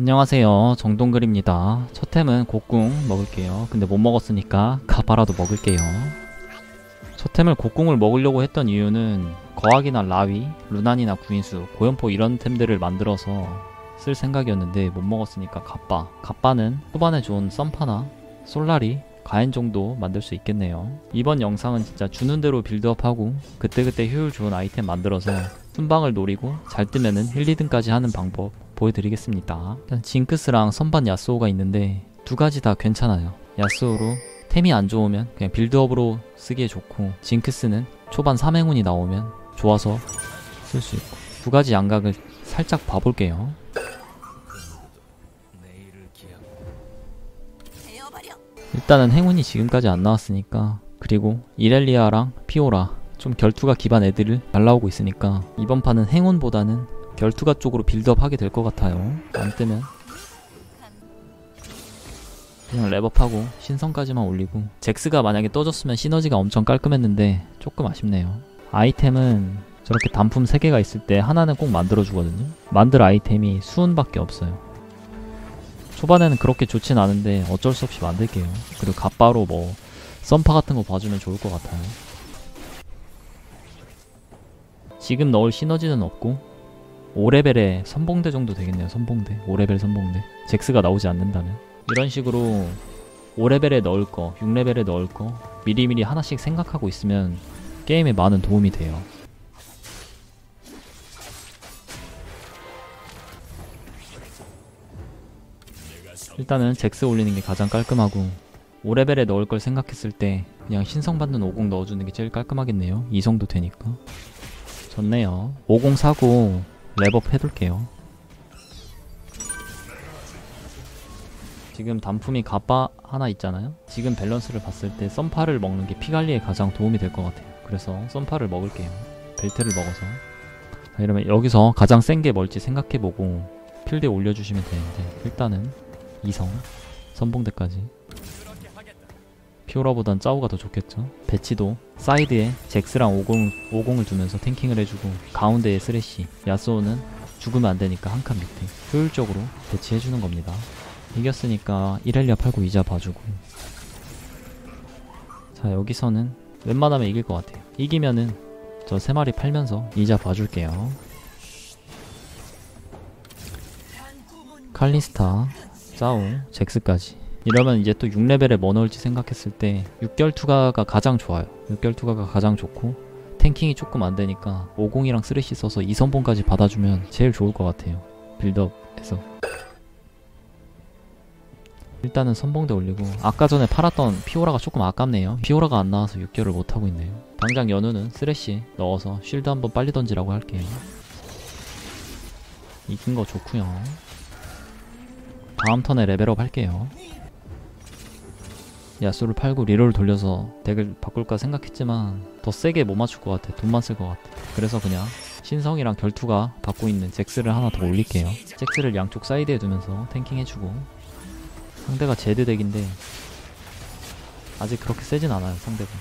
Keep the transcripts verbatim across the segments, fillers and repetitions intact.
안녕하세요, 정동글입니다. 첫 템은 곡궁 먹을게요. 근데 못 먹었으니까 가바라도 먹을게요. 첫 템을 곡궁을 먹으려고 했던 이유는 거학이나 라위, 루난이나 구인수, 고연포 이런 템들을 만들어서 쓸 생각이었는데 못 먹었으니까 갑바. 갑바는 초반에 좋은 썸파나 솔라리, 가엔 정도 만들 수 있겠네요. 이번 영상은 진짜 주는 대로 빌드업하고 그때그때 효율 좋은 아이템 만들어서 순방을 노리고 잘 뜨면은 일, 이 등까지 하는 방법 보여드리겠습니다. 일단 징크스랑 선반 야스오가 있는데 두 가지 다 괜찮아요. 야스오로 템이 안 좋으면 그냥 빌드업으로 쓰기에 좋고, 징크스는 초반 삼 행운이 나오면 좋아서 쓸 수 있고, 두 가지 양각을 살짝 봐볼게요. 일단은 행운이 지금까지 안 나왔으니까, 그리고 이렐리아랑 피오라 좀 결투가 기반 애들을 날라오고 있으니까 이번 판은 행운보다는 결투가 쪽으로 빌드업 하게 될 것 같아요. 안 뜨면 그냥 랩업하고 신성까지만 올리고, 잭스가 만약에 떠줬으면 시너지가 엄청 깔끔했는데 조금 아쉽네요. 아이템은 저렇게 단품 세 개가 있을 때 하나는 꼭 만들어주거든요. 만들 아이템이 수은밖에 없어요. 초반에는 그렇게 좋진 않은데 어쩔 수 없이 만들게요. 그리고 갑바로 뭐 썸파 같은 거 봐주면 좋을 것 같아요. 지금 넣을 시너지는 없고 오 레벨에 선봉대 정도 되겠네요. 선봉대, 오 레벨 선봉대. 잭스가 나오지 않는다면 이런 식으로 오 레벨에 넣을 거, 육 레벨에 넣을 거 미리미리 하나씩 생각하고 있으면 게임에 많은 도움이 돼요. 일단은 잭스 올리는 게 가장 깔끔하고, 오 레벨에 넣을 걸 생각했을 때 그냥 신성받는 오공 넣어주는 게 제일 깔끔하겠네요. 이 정도 되니까 좋네요. 오공 사고 랩업 해둘게요. 지금 단품이 갑바 하나 있잖아요. 지금 밸런스를 봤을 때 썸파를 먹는 게 피관리에 가장 도움이 될 것 같아요. 그래서 썸파를 먹을게요. 벨트를 먹어서. 자, 이러면 여기서 가장 센 게 뭘지 생각해보고 필드에 올려주시면 되는데, 일단은 이성, 선봉대까지. 피오라보단 짜오가 더 좋겠죠. 배치도 사이드에 잭스랑 오공, 오공을 두면서 탱킹을 해주고, 가운데에 쓰레쉬, 야스오는 죽으면 안되니까 한 칸 밑에 효율적으로 배치해주는 겁니다. 이겼으니까 이렐리아 팔고 이자 봐주고. 자, 여기서는 웬만하면 이길 것 같아요. 이기면은 저 세 마리 팔면서 이자 봐줄게요. 칼리스타, 짜오, 잭스까지. 이러면 이제 또 육 레벨에 뭐 넣을지 생각했을 때 육결 투가가 가장 좋아요. 육결 투가가 가장 좋고, 탱킹이 조금 안되니까 오공이랑 쓰레쉬 써서 이 선봉까지 받아주면 제일 좋을 것 같아요. 빌드업에서. 일단은 선봉대 올리고, 아까 전에 팔았던 피오라가 조금 아깝네요. 피오라가 안 나와서 육결을 못하고 있네요. 당장 연우는 쓰레쉬 넣어서 쉴드 한번 빨리 던지라고 할게요. 이긴 거 좋구요. 다음 턴에 레벨업 할게요. 야수를 팔고 리롤 돌려서 덱을 바꿀까 생각했지만 더 세게 못 맞출 것 같아. 돈만 쓸 것 같아. 그래서 그냥 신성이랑 결투가 받고 있는 잭스를 하나 더 올릴게요. 잭스를 양쪽 사이드에 두면서 탱킹 해주고. 상대가 제드 덱인데 아직 그렇게 세진 않아요, 상대가.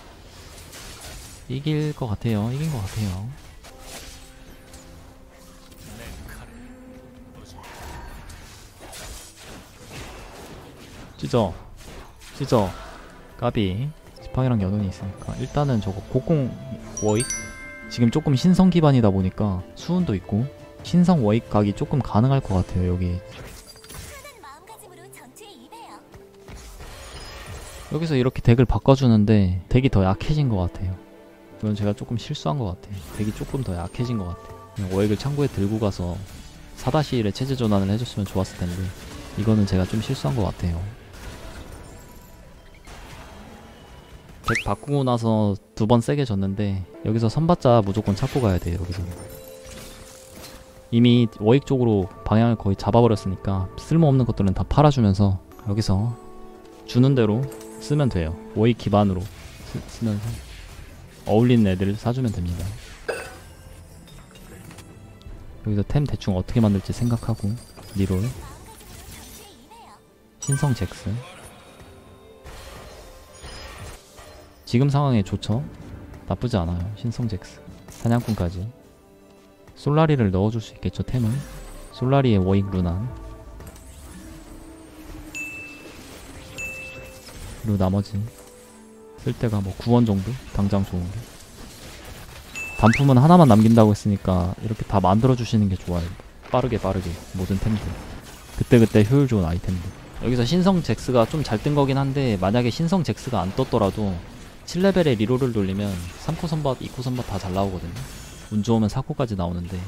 이길 것 같아요. 이긴 것 같아요. 찢어 찢어 까비. 지팡이랑 연운이 있으니까 일단은 저거 곡궁 워익, 지금 조금 신성 기반이다 보니까 수운도 있고 신성 워익 각이 조금 가능할 것 같아요. 여기 여기서 이렇게 덱을 바꿔주는데 덱이 더 약해진 것 같아요. 이건 제가 조금 실수한 것 같아요. 덱이 조금 더 약해진 것 같아요. 그냥 워익을 창고에 들고 가서 사 일에 체제 전환을 해줬으면 좋았을 텐데, 이거는 제가 좀 실수한 것 같아요. 덱 바꾸고 나서 두 번 세게 졌는데 여기서 선받자 무조건 찾고 가야 돼요. 여기서는 이미 워익 쪽으로 방향을 거의 잡아버렸으니까 쓸모없는 것들은 다 팔아주면서 여기서 주는 대로 쓰면 돼요. 워익 기반으로 쓰, 쓰면서 어울리는 애들을 사주면 됩니다. 여기서 템 대충 어떻게 만들지 생각하고 리롤, 신성 잭스. 지금 상황에 좋죠? 나쁘지 않아요. 신성 잭스, 사냥꾼까지. 솔라리를 넣어줄 수 있겠죠, 템은. 솔라리의 워익 루난, 그리고 나머지 쓸 때가 뭐 구원 정도? 당장 좋은게. 단품은 하나만 남긴다고 했으니까 이렇게 다 만들어주시는 게 좋아요. 빠르게 빠르게 모든 템들, 그때그때 효율 좋은 아이템들. 여기서 신성 잭스가 좀 잘 뜬 거긴 한데, 만약에 신성 잭스가 안 떴더라도 칠 레벨에 리롤을 돌리면 삼 코 선밭, 이 코 선밭 다 잘 나오거든요. 운 좋으면 사 코까지 나오는데,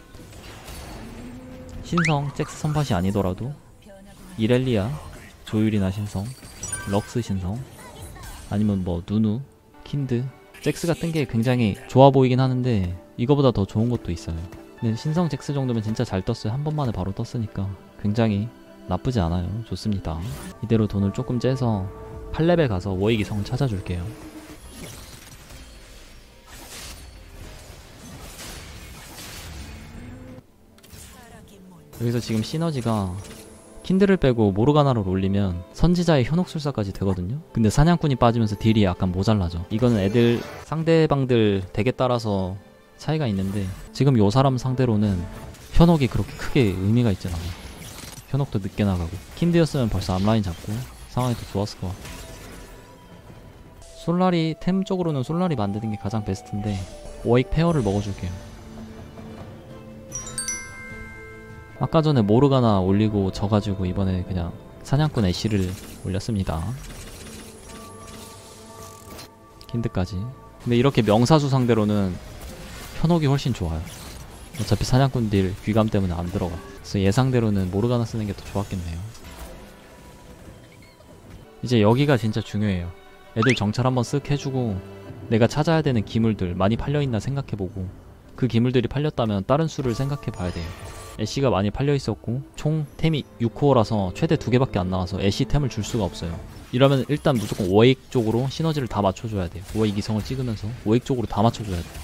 신성 잭스 선밭이 아니더라도 이렐리아, 조율이나 신성, 럭스 신성, 아니면 뭐 누누, 킨드, 잭스가 뜬 게 굉장히 좋아 보이긴 하는데 이거보다 더 좋은 것도 있어요. 근데 신성 잭스 정도면 진짜 잘 떴어요. 한 번만에 바로 떴으니까 굉장히 나쁘지 않아요. 좋습니다. 이대로 돈을 조금 째서 팔 레벨 가서 워익 이성을 찾아줄게요. 여기서 지금 시너지가 킨드를 빼고 모르가나를 올리면 선지자의 현혹술사까지 되거든요. 근데 사냥꾼이 빠지면서 딜이 약간 모자라죠. 이거는 애들 상대방들 덱에 따라서 차이가 있는데, 지금 요 사람 상대로는 현혹이 그렇게 크게 의미가 있진 않아요. 현혹도 늦게 나가고, 킨드였으면 벌써 앞라인 잡고 상황이 더 좋았을 것 같아요. 솔라리 템 쪽으로는 솔라리 만드는 게 가장 베스트인데 워익 페어를 먹어줄게요. 아까 전에 모르가나 올리고 져가지고 이번에 그냥 사냥꾼 애쉬를 올렸습니다. 킨드까지. 근데 이렇게 명사수 상대로는 현혹이 훨씬 좋아요. 어차피 사냥꾼 딜 귀감 때문에 안 들어가. 그래서 예상대로는 모르가나 쓰는 게 더 좋았겠네요. 이제 여기가 진짜 중요해요. 애들 정찰 한번 쓱 해주고 내가 찾아야 되는 기물들 많이 팔려있나 생각해보고, 그 기물들이 팔렸다면 다른 수를 생각해봐야 돼요. 애쉬가 많이 팔려있었고 총 템이 육 코어라서 최대 두 개밖에 안 나와서 애쉬 템을 줄 수가 없어요. 이러면 일단 무조건 워익 쪽으로 시너지를 다 맞춰줘야 돼요. 워익 이성을 찍으면서 워익 쪽으로 다 맞춰줘야 돼요.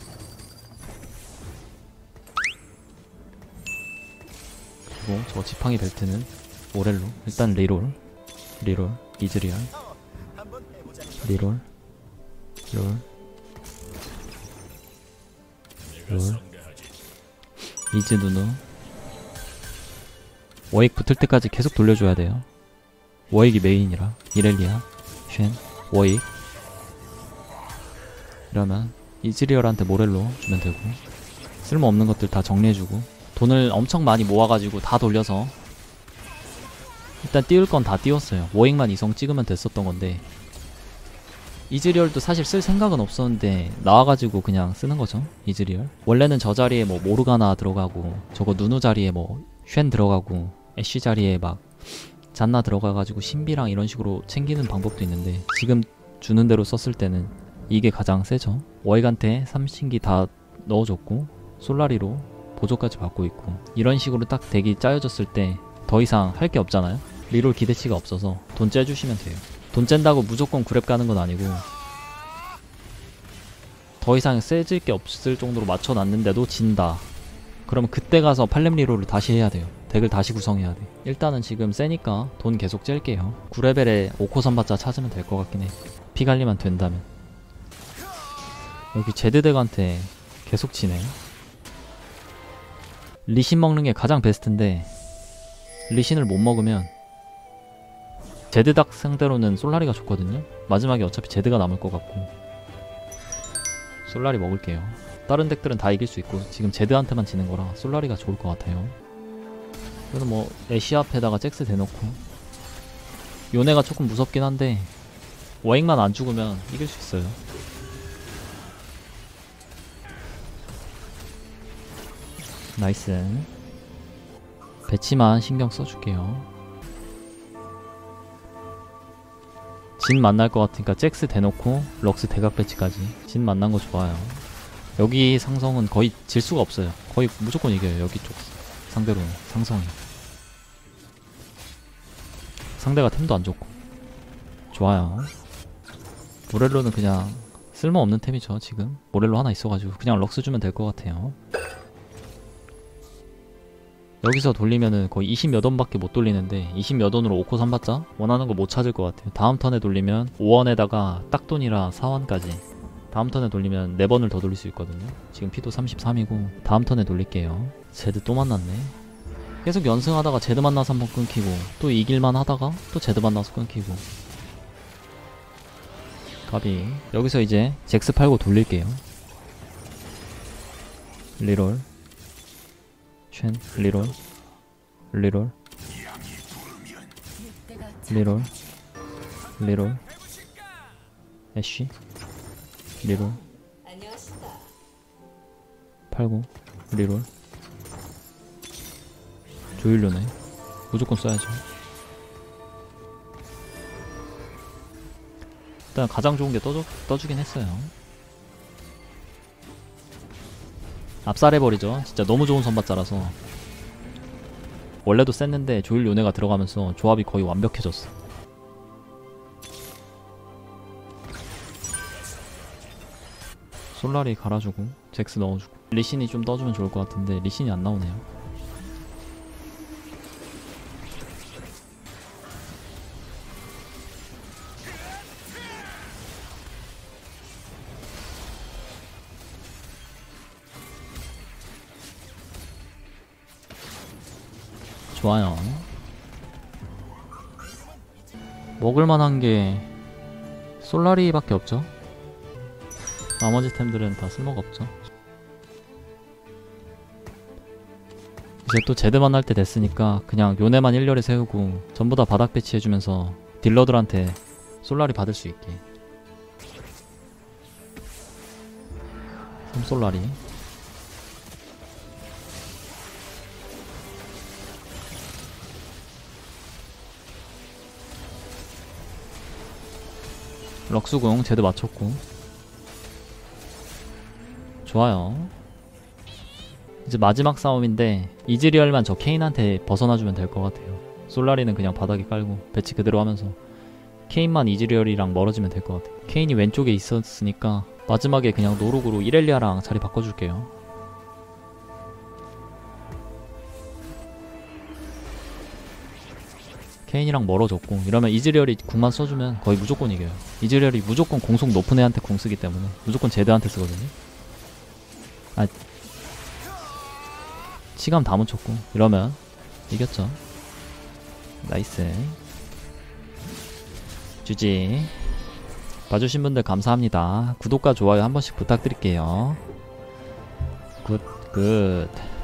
그리고 저 지팡이 벨트는 모렐로, 일단 리롤, 리롤, 이즈리얼, 리롤, 롤, 롤, 이즈 누누. 워익 붙을 때까지 계속 돌려줘야 돼요. 워익이 메인이라. 이렐리아, 쉔, 워익. 이러면 이즈리얼한테 모렐로 주면 되고, 쓸모없는 것들 다 정리해주고, 돈을 엄청 많이 모아가지고 다 돌려서 일단 띄울 건 다 띄웠어요. 워익만 이성 찍으면 됐었던 건데, 이즈리얼도 사실 쓸 생각은 없었는데 나와가지고 그냥 쓰는 거죠. 이즈리얼 원래는 저 자리에 뭐 모르가나 들어가고, 저거 누누 자리에 뭐 쉔 들어가고, 애쉬 자리에 막 잔나 들어가가지고 신비랑 이런 식으로 챙기는 방법도 있는데, 지금 주는 대로 썼을 때는 이게 가장 세죠. 워익한테 삼신기 다 넣어줬고 솔라리로 보조까지 받고 있고, 이런 식으로 딱 덱이 짜여졌을 때 더 이상 할 게 없잖아요. 리롤 기대치가 없어서 돈 째주시면 돼요. 돈 쨘다고 무조건 그랩 가는 건 아니고, 더 이상 세질 게 없을 정도로 맞춰놨는데도 진다. 그러면 그때 가서 팔렘 리롤을 다시 해야 돼요. 덱을 다시 구성해야 돼. 일단은 지금 세니까 돈 계속 찔게요. 구 레벨에 오 코 선받자 찾으면 될 것 같긴 해. 피 관리만 된다면. 여기 제드 덱한테 계속 치네. 리신 먹는 게 가장 베스트인데 리신을 못 먹으면 제드닥 상대로는 솔라리가 좋거든요. 마지막에 어차피 제드가 남을 것 같고 솔라리 먹을게요. 다른 덱들은 다 이길 수 있고 지금 제드한테만 지는 거라 솔라리가 좋을 것 같아요. 그래서 뭐 애쉬 앞에다가 잭스 대놓고, 요네가 조금 무섭긴 한데 워익만 안 죽으면 이길 수 있어요. 나이스. 배치만 신경 써줄게요. 진 만날 것 같으니까 잭스 대놓고 럭스 대각 배치까지. 진 만난 거 좋아요. 여기 상성은 거의 질 수가 없어요. 거의 무조건 이겨요. 여기 쪽 상대로는 상성이. 상대가 템도 안 좋고 좋아요. 모렐로는 그냥 쓸모없는 템이죠. 지금 모렐로 하나 있어가지고 그냥 럭스 주면 될 것 같아요. 여기서 돌리면은 거의 이십 몇 원밖에 못 돌리는데 이십 몇 원으로 오 코 삼 받자? 원하는 거 못 찾을 것 같아요. 다음 턴에 돌리면 오 원에다가 딱 돈이라 사 원까지. 다음 턴에 돌리면 네 번을 더 돌릴 수 있거든요. 지금 피도 삼십삼이고 다음 턴에 돌릴게요. 제드 또 만났네. 계속 연승하다가 제드 만나서 한번 끊기고, 또 이길만 하다가 또 제드 만나서 끊기고. 가비. 여기서 이제 잭스 팔고 돌릴게요. 리롤 쉔 리롤 리롤 리롤 리롤 애쉬 리롤 팔고 리롤 조일료네. 무조건 써야죠. 일단 가장 좋은 게 떠주, 떠주긴 했어요. 압살해버리죠. 진짜 너무 좋은 선발자라서. 원래도 셌는데 조일 요네가 들어가면서 조합이 거의 완벽해졌어. 솔라리 갈아주고 잭스 넣어주고 리신이 좀 떠주면 좋을 것 같은데 리신이 안 나오네요. 좋아요. 먹을만한 게 솔라리밖에 없죠. 나머지 템들은 다 쓸모가 없죠. 이제 또 제드 만날 때 됐으니까 그냥 요네만 일렬에 세우고 전부 다 바닥 배치해주면서 딜러들한테 솔라리 받을 수 있게. 삼 솔라리. 럭스궁 제드 맞췄고. 좋아요. 이제 마지막 싸움인데 이즈리얼만 저 케인한테 벗어나주면 될 것 같아요. 솔라리는 그냥 바닥에 깔고 배치 그대로 하면서 케인만 이즈리얼이랑 멀어지면 될 것 같아요. 케인이 왼쪽에 있었으니까 마지막에 그냥 노룩으로 이렐리아랑 자리 바꿔줄게요. 케인이랑 멀어졌고 이러면 이즈리얼이 궁만 써주면 거의 무조건 이겨요. 이즈리얼이 무조건 공속 높은 애한테 공 쓰기 때문에 무조건 제드한테 쓰거든요. 아, 치감 다 묻혔고 이러면 이겼죠. 나이스. 주지. 봐주신 분들 감사합니다. 구독과 좋아요 한 번씩 부탁드릴게요. 굿, 굿.